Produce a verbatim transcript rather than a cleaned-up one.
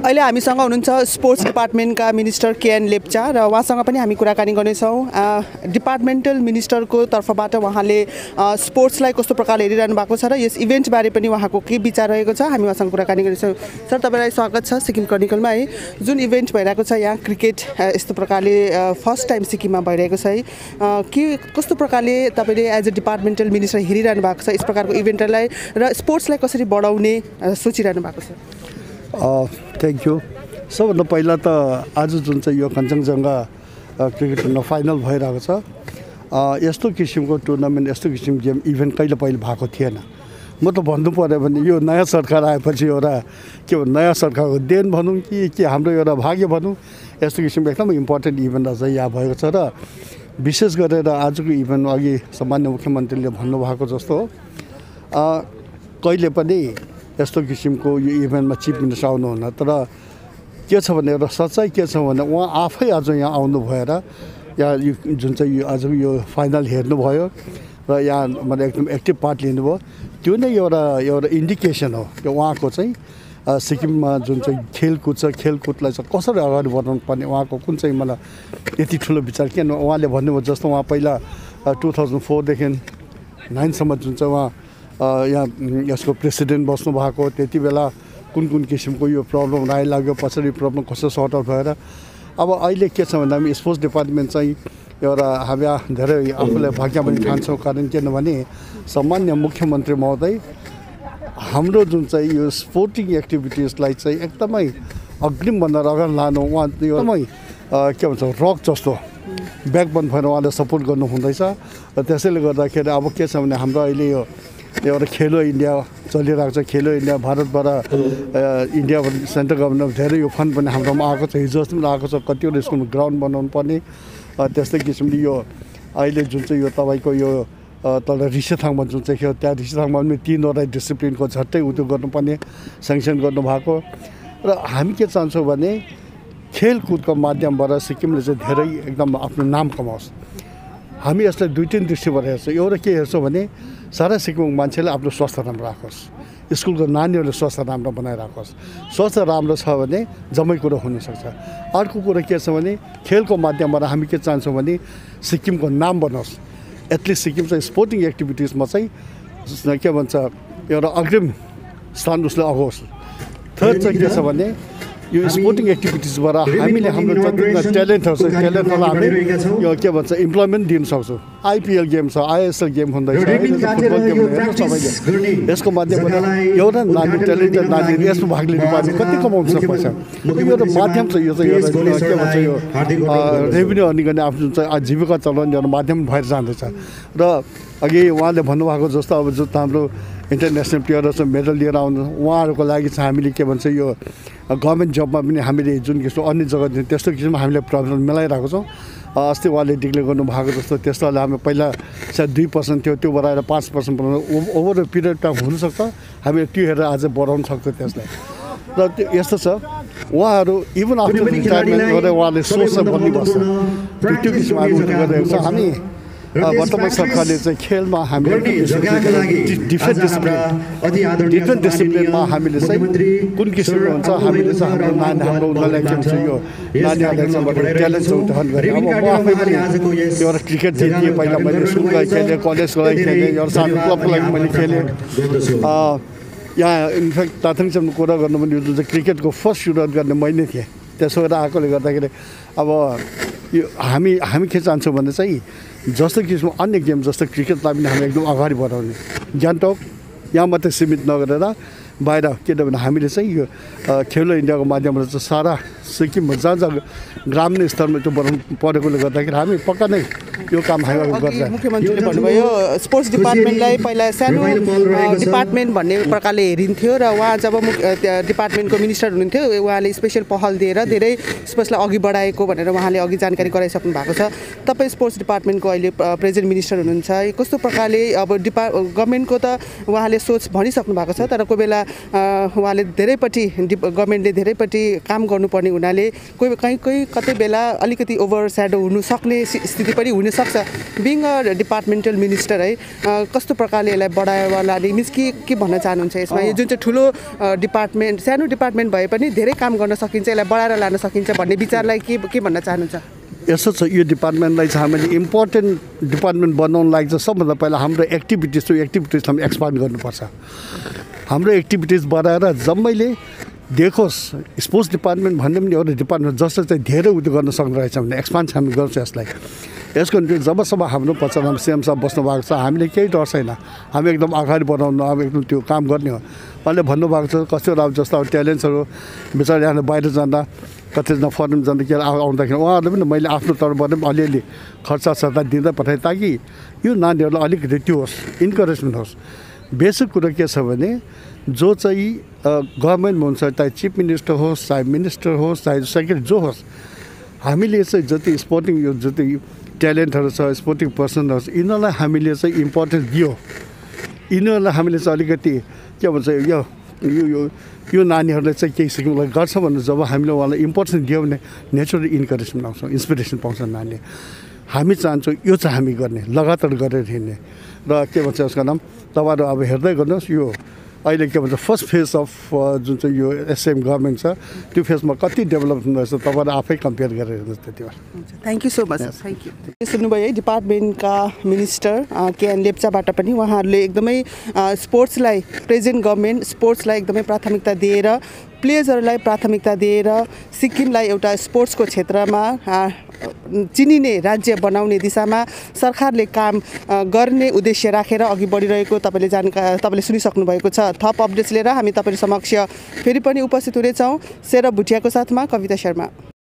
अहिले हामीसँग हुनुहुन्छ स्पोर्ट्स डिपार्टमेन्टका मिनिस्टर केएन लेप्चा र उहाँसँग पनि हामी कुराकानी गर्नेछौँ। डिपार्टमेन्टल मिनिस्टरको तर्फबाट उहाँले स्पोर्ट्सलाई कस्तो प्रकारले हेरिरहनु भएको छ र यस इभेन्टबारे पनि उहाँको के विचार रहेको छ, हामी उहाँसँग कुराकानी गर्नेछौँ। सर, तपाईँलाई स्वागत छ सिक्किम क्रोनिकलमा। है, जुन इभेन्ट भइरहेको छ यहाँ क्रिकेट यस्तो प्रकारले फर्स्ट टाइम सिक्किममा भइरहेको छ, है के कस्तो प्रकारले तपाईँले एज अ डिपार्टमेन्टल मिनिस्टर हेरिरहनु भएको छ यस प्रकारको इभेन्टलाई र स्पोर्ट्सलाई कसरी बढाउने सोचिरहनु भएको छ? Thank you. सबभन्दा पहिला त आज जुन चाहिँ यो कञ्चनजङ्घा क्रिकेट टुर्नामेन्ट फाइनल भइरहेको छ, यस्तो किसिमको टुर्नामेन्ट यस्तो किसिमको गेम इभेन्ट कहिले पहिले भएको थिएन। म त भन्नु पऱ्यो भने यो नयाँ सरकार आएपछि एउटा के भन्छ नयाँ सरकारको देन भनौँ कि के हाम्रो एउटा भाग्य भनौँ, यस्तो किसिमको एकदमै इम्पोर्टेन्ट इभेन्ट चाहिँ यहाँ भएको छ। र विशेष गरेर आजको इभेन्ट अघि सामान्य मुख्यमन्त्रीले भन्नुभएको जस्तो हो, कहिले पनि यस्तो किसिमको यो इभेन्टमा चिफ मिनिस्टर आउनुहुन्न। तर के छ भने एउटा सच्चाइ के छ भने उहाँ आफै आज यहाँ आउनु भएर यहाँ यो जुन चाहिँ यो आजको यो फाइनल हेर्नुभयो र यहाँ मतलब एकदम एक्टिभ पार्ट लिनुभयो, त्यो नै एउटा एउटा इन्डिकेसन हो कि उहाँको चाहिँ सिक्किममा जुन चाहिँ खेलकुद छ खेलकुदलाई चाहिँ कसरी अगाडि बढाउनु पर्ने उहाँको कुन चाहिँ मलाई यति ठुलो विचार किन उहाँले भन्नुभयो। जस्तो उहाँ पहिला टु थाउजन्ड फोरदेखि नाइनसम्म जुन चाहिँ उहाँ यहाँ यसको प्रेसिडेन्ट बस्नु भएको, त्यति बेला कुन कुन किसिमको यो प्रब्लम राय लाग्यो, पछाडि प्रब्लम कसरी सर्ट आउट भएर अब अहिले के छ भन्दा हामी स्पोर्ट्स डिपार्टमेन्ट चाहिँ एउटा हामी धेरै आफूलाई भाग्यमानी ठान्छौँ। कारण किनभने सामान्य मुख्यमन्त्री महोदय हाम्रो जुन चाहिँ यो स्पोर्टिङ एक्टिभिटिजलाई चाहिँ एकदमै अग्रिमभन्दा अगाडि लानु उहाँ एकदमै के भन्छ रक जस्तो ब्याकबोन भएर उहाँले सपोर्ट गर्नु हुँदैछ। र त्यसैले गर्दाखेरि अब के छ भने हाम्रो अहिले यो एउटा खेलो इन्डिया चलिरहेको छ। खेलो इन्डिया भारतबाट इन्डियाबाट सेन्ट्रल गभर्मेन्ट धेरै यो फन्ड पनि हाम्रोमा आएको छ, हिजो अस्ति पनि आएको छ। कतिवटा स्कुलमा ग्राउन्ड बनाउनु पर्ने, त्यस्तै किसिमले यो अहिले जुन चाहिँ यो तपाईँको यो तल ऋषिथाङमा जुन चाहिँ थियो त्यहाँ ऋषिथाङमा पनि तिनवटा डिसिप्लिनको झट्टै उयो गर्नुपर्ने सेङ्सन गर्नुभएको। र हामी के चाहन्छौँ भने खेलकुदको माध्यमबाट सिक्किमले चाहिँ धेरै एकदम आफ्नो नाम कमाओस्। हामी यसलाई दुई तिन दृष्टिबाट हेर्छौँ। एउटा के हेर्छौँ भने सारा सिक्किमको मान्छेले आफ्नो स्वास्थ्य राम्रो राखोस्, स्कुलको नानीहरूले स्वास्थ्य राम्रो बनाइराखोस्। स्वास्थ्य राम्रो छ भने जम्मै कुरो हुनसक्छ। अर्को कुरो के छ भने खेलको माध्यमबाट हामी के चाहन्छौँ भने सिक्किमको नाम बनोस्। एटलिस्ट सिक्किम चाहिँ स्पोर्टिङ एक्टिभिटिजमा चाहिँ के भन्छ एउटा अग्रिम स्थान उसले अगोस्। थर्ड चाहिँ के छ भने यो स्पोर्टिङ एक्टिभिटिजबाट हामीले हाम्रो जति ट्यालेन्टहरू छ ट्यालेन्टहरूलाई हामी यो के भन्छ इम्प्लोइमेन्ट दिन सक्छौँ। आइपिएल गेम छ, आइएसएल गेम हुँदैछ, फुटबल गेम हेर्नु सबैले यसको माध्यमबाट एउटा नानी ट्यालेन्टेड नानीले यसमा भाग लिनु पायो कति कमाउनु सक्छ पैसा। यो एउटा माध्यम छ, यो चाहिँ एउटा के भन्छ यो रेभेन्यू अर्निङ गर्ने आफ्नो जुन चाहिँ आजीविका चलाउने एउटा माध्यम भएर जाँदैछ। र अघि उहाँले भन्नुभएको जस्तो अब जो हाम्रो इन्टरनेसनल प्लेयरहरू चाहिँ मेडल लिएर आउनु उहाँहरूको लागि चाहिँ हामीले के भन्छ यो गभर्मेन्ट जबमा पनि हामीले जुन किसिम अन्य जग्गा दिने त्यस्तो किसिममा हामीले प्रब्लम मिलाइरहेको छौँ। अस्ति उहाँले डिक्लेयर गर्नुभएको जस्तो त्यस्तोलाई हामी पहिला सायद दुई पर्सेन्ट थियो, त्यो बढाएर पाँच पर्सेन्ट बनाउनु ओभर द पिरियड टाइम हुनसक्छ। हामीले त्यो हेरेर अझै बढाउन सक्छौँ त्यसलाई। र त्यो यस्तो छ उहाँहरू इभन आफ्टर रिटायरमेन्ट गरेर उहाँले सोच्छ भन्ने बस्छ त्यो किसिममा हामी गरिरहेको छ। हामी वर्तमान सरकारले चाहिँ खेलमा हामीले डिफ्रेन्ट डिसिप्लिन डिफ्रेन्ट डिसिप्लिनमा हामीले चाहिँ कुन किसिमको हुन्छ हामीले चाहिँ हाम्रो नानी हाम्रो उनीहरूलाई के भन्छ यो नानीहरूलाई चाहिँ ट्यालेन्ट चाहिँ उठान गरेँ। अब म आफै पनि एउटा क्रिकेट जितेँ, पहिला मैले स्कुलको लागि खेलेँ, कलेजको लागि खेलेँ, एउटा सानो क्लबको लागि मैले खेलेँ। यहाँ इनफ्याक्ट ताथङसम्म कुरा गर्नु भने जुन चाहिँ क्रिकेटको फर्स्ट सुरुवात गर्ने मैले थिएँ। त्यसो गरेर आएकोले गर्दाखेरि अब यो हामी हामी के चाहन्छौँ भने चाहिँ जस्तो किसिम अन्य गेम जस्तो क्रिकेटलाई पनि हामी एकदम अगाडि बढाउने, गान्तोक यहाँ मात्रै सीमित नगरेर बाहिर किनभने हामीले चाहिँ यो खेलो इन्डियाको माध्यमबाट चाहिँ सारा सिक्किममा जहाँ जहाँ ग्रामीण स्तरमा त्यो बनाउनु परेकोले गर्दाखेरि हामी पक्का नै यो काम हामी गर्छ। मुख्यमन्त्रीले भन्नुभयो स्पोर्ट्स डिपार्टमेन्टलाई पहिला सानो डिपार्टमेन्ट भन्ने प्रकारले हेरिन्थ्यो र उहाँ जब डिपार्टमेन्टको मिनिस्टर हुनुहुन्थ्यो उहाँले स्पेसल पहल दिएर धेरै स्पोर्ट्सलाई अघि बढाएको भनेर उहाँले अघि जानकारी गराइसक्नु भएको छ। तपाईँ स्पोर्ट्स डिपार्टमेन्टको अहिले प्रेजेन्ट मिनिस्टर हुनुहुन्छ, कस्तो प्रकारले अब डिपा गभर्मेन्टको त उहाँले सोच भनिसक्नु भएको छ, तर कोही बेला उहाँले धेरैपट्टि गभर्मेन्टले धेरैपट्टि काम गर्नुपर्ने हुनाले कोही कहीँ कहीँ कतै बेला अलिकति ओभर स्याडो हुनु सक्ने स्थिति पनि हुनसक्छ। बिङ अ डिपार्टमेन्टल मिनिस्टर है कस्तो प्रकारले यसलाई बढावा लाने मिन्स के के भन्न चाहनुहुन्छ यसमा? यो जुन चाहिँ ठुलो डिपार्टमेन्ट सानो डिपार्टमेन्ट भए पनि धेरै काम गर्न सकिन्छ, यसलाई बढाएर लान सकिन्छ भन्ने विचारलाई के के भन्न चाहनुहुन्छ? यसो छ, यो डिपार्टमेन्टलाई चाहिँ हामीले इम्पोर्टेन्ट डिपार्टमेन्ट बनाउनु लागि चाहिँ सबभन्दा पहिला हाम्रो एक्टिभिटिज त्यो एक्टिभिटिजलाई हामी एक्सपान्ड गर्नुपर्छ। हाम्रो एक्टिभिटिज बढाएर जम्मैले देखोस् स्पोर्ट्स डिपार्टमेन्ट भन्ने पनि एउटा डिपार्टमेन्ट जसले चाहिँ धेरै उयो गर्न सक्दो रहेछ भने एक्सपान्ड हामी गर्छौँ यसलाई। यसको निम्ति जबसम्म हाम्रो पछाडि सिएम साहब बस्नु भएको छ हामीले केही डर छैन, हामी एकदम अगाडि बढाउनु अब एकदम त्यो काम गर्ने हो। उहाँले भन्नुभएको छ कतिवटा अब जस्तो अब ट्यालेन्ट्सहरू बिचरा यहाँ बाहिर जाँदा कतिजना फरेन जाँदा के आउँदाखेरि उहाँहरूले पनि मैले आफ्नो तर्फबाट पनि अलिअलि खर्च सर्ता दिँदै पठाएँ ताकि यो नानीहरूलाई अलिकति त्यो होस्, इन्करेजमेन्ट होस्। बेसिक कुरो के छ भने जो चाहिँ गभर्मेन्टमा हुन्छ, चाहे चिफ मिनिस्टर होस्, चाहे मिनिस्टर होस्, चाहे सेक्रेटरी जो होस्, हामीले चाहिँ जति स्पोर्टिङ यो जति ट्यालेन्टहरू छ स्पोर्टिङ पर्सनहरू छ यिनीहरूलाई हामीले चाहिँ इम्पोर्टेन्स दियो। यिनीहरूलाई हामीले चाहिँ अलिकति के भन्छ यो यो यो यो नानीहरूले चाहिँ केही सिक्नुलाई गर्छ भने जब हामीले उहाँलाई इम्पोर्टेन्स दियो भने नेचुरली इन्करेजमेन्ट आउँछ, इन्सपिरेसन पाउँछ नानीले। हामी चाहन्छौँ यो चाहिँ हामी गर्ने लगातार गरेर हिँड्ने र के भन्छ उसको नाम तपाईँहरू अब हेर्दै गर्नुहोस् यो अहिले के भन्छ फर्स्ट फेज अफ जुन चाहिँ यो एसएम गभर्मेन्ट छ त्यो फेजमा कति डेभलप हुँदैछ तपाईँहरू आफै कम्पेयर गरेर हेर्नुहोस् त्यति बेला। Thank you so much, thank you. सुन्नुभयो है डिपार्टमेन्टका मिनिस्टर केएन लेप्चाबाट पनि उहाँहरूले एकदमै स्पोर्ट्सलाई प्रेजेन्ट गभर्मेन्ट स्पोर्ट्सलाई एकदमै प्राथमिकता दिएर प्लेयर्सहरूलाई प्राथमिकता दिएर सिक्किमलाई एउटा स्पोर्ट्सको क्षेत्रमा चिनिने राज्य बनाउने दिशामा सरकारले काम गर्ने उद्देश्य राखेर अघि बढिरहेको तपाईँले जानकारी तपाईँले सुनिसक्नु भएको छ। थप अपडेट्स लिएर हामी तपाईँहरू समक्ष फेरि पनि उपस्थित हुनेछौँ। सेरा भुटियाको साथमा कविता शर्मा।